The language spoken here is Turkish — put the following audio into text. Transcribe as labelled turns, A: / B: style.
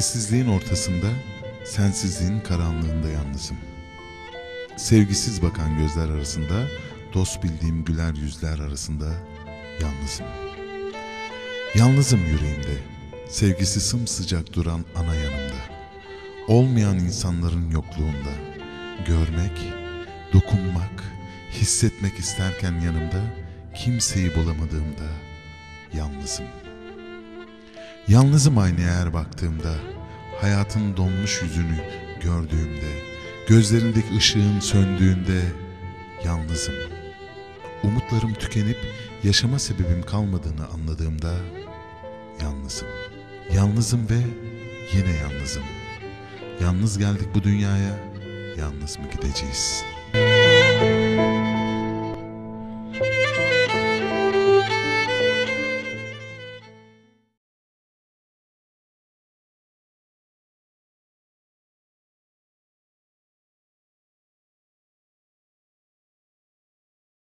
A: Sessizliğin ortasında, sensizliğin karanlığında yalnızım. Sevgisiz bakan gözler arasında, dost bildiğim güler yüzler arasında yalnızım. Yalnızım yüreğimde, sevgisi sımsıcak duran ana yanımda. Olmayan insanların yokluğunda, görmek, dokunmak, hissetmek isterken yanımda, kimseyi bulamadığımda yalnızım. Yalnızım aynaya her baktığımda, hayatın donmuş yüzünü gördüğümde, gözlerindeki ışığın söndüğünde yalnızım. Umutlarım tükenip yaşama sebebim kalmadığını anladığımda yalnızım. Yalnızım ve yine yalnızım. Yalnız geldik bu dünyaya, yalnız mı gideceğiz?